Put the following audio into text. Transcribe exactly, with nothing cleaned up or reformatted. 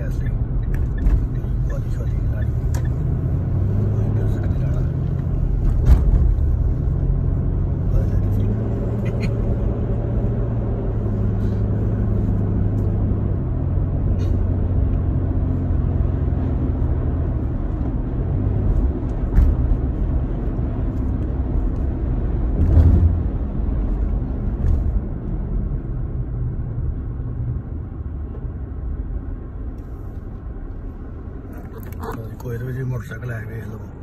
ऐसे वाली छोली गाड़ी कोई मिल सकती जाना कोई तो जी मोटरसाइकिल है, देख लो।